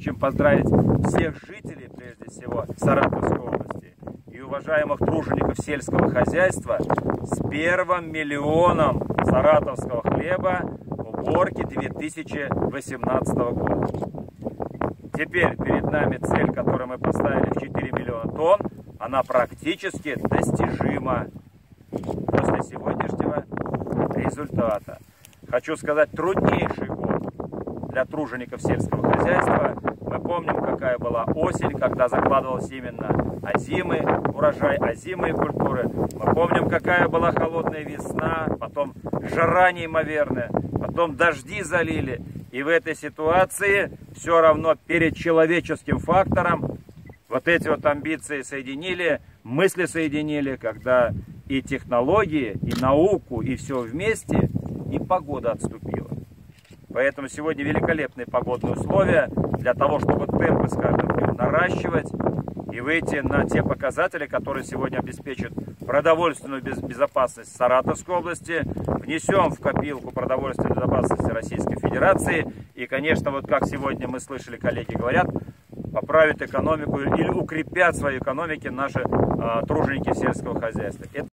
чем поздравить всех жителей, прежде всего, Саратовской области и уважаемых тружеников сельского хозяйства с первым миллионом саратовского хлеба уборки 2018 года. Теперь перед нами цель, которую мы поставили в 4 миллиона тонн, она практически достижима после сегодняшнего результата. Хочу сказать, труднейший год для тружеников сельского хозяйства. Мы помним, какая была осень, когда закладывался именно озимый урожай, озимые культуры. Мы помним, какая была холодная весна, потом жара неимоверная, потом дожди залили. И в этой ситуации все равно перед человеческим фактором вот эти вот амбиции соединили, мысли соединили, когда и технологии, и науку, и все вместе, и погода отступила. Поэтому сегодня великолепные погодные условия для того, чтобы темпы с каждым днем наращивать и выйти на те показатели, которые сегодня обеспечат продовольственную безопасность Саратовской области, внесем в копилку продовольственной безопасности Российской Федерации и, конечно, вот как сегодня мы слышали, коллеги говорят, поправят экономику или укрепят свою экономику наши труженики сельского хозяйства.